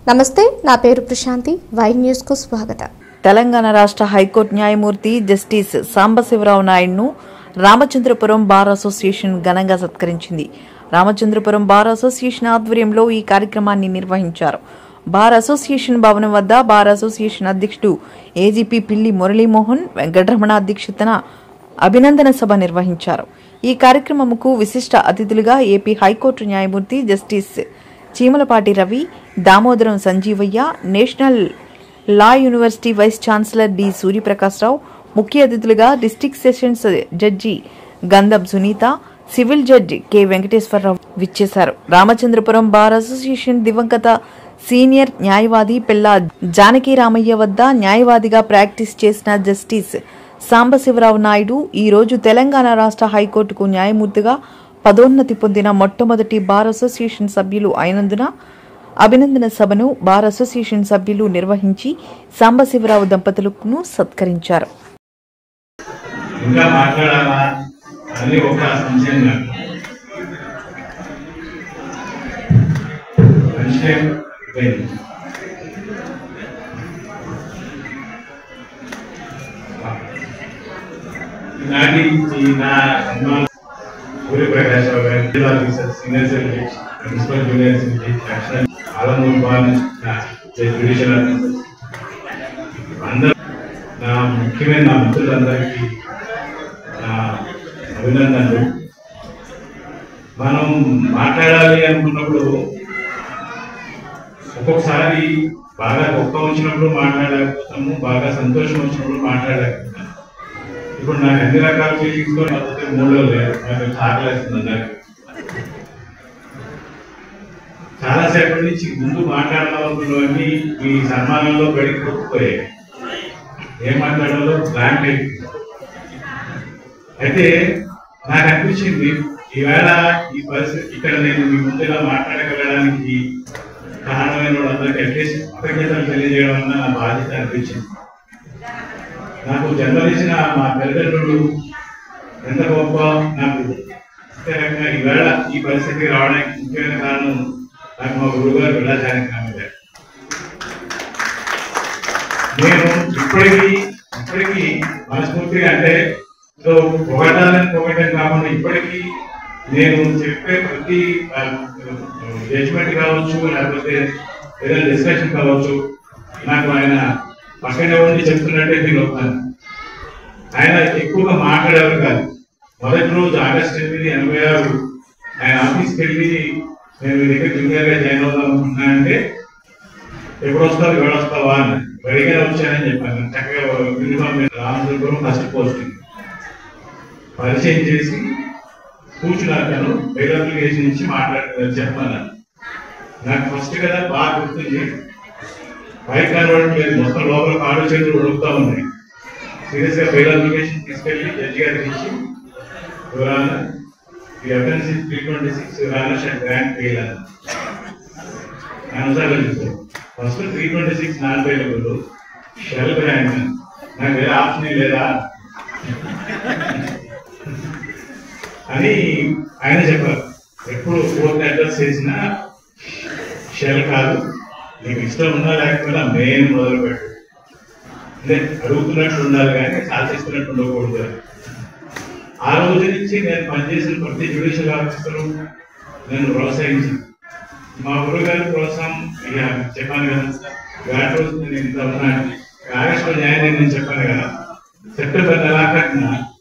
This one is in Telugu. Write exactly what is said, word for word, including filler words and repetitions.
నమస్తే, నా పేరు ప్రశాంతి. వై న్యూస్ కు స్వాగతం. తెలంగాణ రాష్ట్ర హైకోర్టు న్యాయమూర్తి జస్టిస్ సాంబశివరావు నాయుడును రామచంద్రపురం బార్ అసోసియేషన్ ఘనంగా సత్కరించింది. రామచంద్రపురం బార్ అసోసియేషన్ ఆధ్వర్యంలో ఈ కార్యక్రమాన్ని నిర్వహించారు. బార్ అసోసియేషన్ భవనం వద్ద బార్ అసోసియేషన్ అధ్యక్షుడు ఏజీపీ పిల్లి మురళీమోహన్ వెంకటరమణ అధ్యక్షతన అభినందన సభ నిర్వహించారు. ఈ కార్యక్రమంకు విశిష్ట అతిథులుగా ఏపీ హైకోర్టు న్యాయమూర్తి justice Cheemalapati Ravi, Damodaram Sanjeevayya, national law university vice chancellor D Suryaprakashrao, ముఖ్య అతిథులుగా district sessions judge Gandham Sunitha, civil judge K Venkateswararao విచ్చేశారు. రామచంద్రపురం బార్ అసోసియేషన్ దివంగత సీనియర్ న్యాయవాది పిల్లా జానకి రామయ్య వద్ద న్యాయవాదిగా ప్రాక్టీస్ చేసిన జస్టిస్ సాంబశివరావు నాయుడు ఈ రోజు తెలంగాణ రాష్ట్ర హైకోర్టుకు న్యాయమూర్తిగా పదోన్నతి పొందిన మొట్టమొదటి బార్ అసోసియేషన్ సభ్యులు అయినందున అభినందన సభను బార్ అసోసియేషన్ సభ్యులు నిర్వహించి సాంబశివరావు దంపతులను సత్కరించారు. సూర్యప్రకాశ్ గారు senior certificate principal junior certificate Alamuru bar judicial అందరూ నా ముఖ్యమైన నా మిత్రులందరికీ నా అభినందనలు. మనం మాట్లాడాలి అనుకున్నప్పుడు ఒక్కొక్కసారి బాగా గొప్ప వచ్చినప్పుడు మాట్లాడలేకపోతాము, బాగా సంతోషం వచ్చినప్పుడు మాట్లాడలేకపోతాము. ఇప్పుడు నాకు అన్ని రకాల ఫీలింగ్స్ తో మూడో లేదు, నాకు ఆకలేస్తుంది. నాకు చాలాసేపటి నుంచి ముందు మాట్లాడాలనుకున్నవన్నీ ఈ సన్మానంలో బయటకు కొట్టుకుపోయాయి. ఏం మాట్లాడాలో బ్లాంక్ అయిపోయింది. అయితే నాకు అనిపించింది ఈవేళ ఈ పరిస్థితి ఇక్కడ నేను మీ ముందు ఇలా మాట్లాడగలడానికి కారణమైన వాళ్ళందరికీ అట్లీస్ట్ కృతజ్ఞతలు తెలియజేయడం అన్న నా బాధ్యత అనిపించింది. నాకు జన్మనిచ్చిన మా తల్లిదండ్రులు ఎంత గొప్ప, నాకు ముఖ్యంగా ఈవేళ ఈ పరిస్థితికి రావడానికి ముఖ్యమైన కారణం నాకు మా గురువుగారు వెళ్ళడానికి కాదు. నేను ఇప్పటికీ ఇప్పటికీ మనస్ఫూర్తిగా అంటే పొగడాలని పొగడం కాకుండా ఇప్పటికీ నేను చెప్పే ప్రతి జడ్జిమెంట్ కావచ్చు, లేకపోతే ఏదైనా డిస్కషన్ కావచ్చు, నాకు ఆయన పక్కనే ఉండి చెప్తున్నట్టే ఫీల్ అవుతాను. ఆయన ఎక్కువగా మాట్లాడేవారు కాదు. మొదటి రోజు ఆగస్టు ఎనిమిది ఎనభై ఆరు ఆయన ఆఫీస్కి వెళ్ళి నేను మీ దగ్గర జూనియర్ గా జాయిన్ అవుదాం అనుకుంటున్నానంటే ఎప్పుడు వస్తావు ఎవరు వస్తావా అని రెడీగా వచ్చానని చెప్పాను. చక్కగా యూనిఫామ్ రామచంద్రపురం ఫస్ట్ పోస్టింగ్ పరిచయం చేసి కూర్చున్నాను. బెయిల్ అప్లికేషన్ నుంచి మాట్లాడ చెప్పాను. నాకు ఫస్ట్ కదా బాగా గుర్తుంది. బైక్ కనబడట్లేదు, మొత్తం లోపల కాళ్ళు చేతులు ఉడుకుతా ఉన్నాయి. సీరియస్ గా బెయిల్ అప్లికేషన్ తీసుకెళ్లి జడ్జి గారికి ఇచ్చి ఈ ఎఫెన్స్ త్రీ ట్వంటీ సిక్స్ రానర్ గ్రాంట్ బెయిల్ అని అనుసారం చూసారు. First three twenty six non bailable, shall grant, నాకు వేరే ఆప్షన్ లేదా అని ఆయన చెప్పారు. ఎప్పుడు కోర్టు అడ్రస్ చేసినా షెల్ కాదు, నీకు ఇష్టం ఉన్నా లేకపోయినా మెయిన్ మొదలు పెట్టు, అంటే అడుగుతున్నట్లు ఉండాలి కానీ శాసిస్తున్నట్టు ఉండకూడదు. ఆ రోజు నుంచి నేను పనిచేసిన ప్రతి జ్యుడిషియల్ ఆఫీసరు నేను ప్రోత్సహించాను. మా గురుగారి ప్రోత్సాహం ఇక చెప్పాను కదా, వేట రోజు నేను ఇంత ఉన్నాను. ఆగస్టు న్యాయం నేను చెప్పాను కదా, సెప్టెంబర్ నెలాఖరున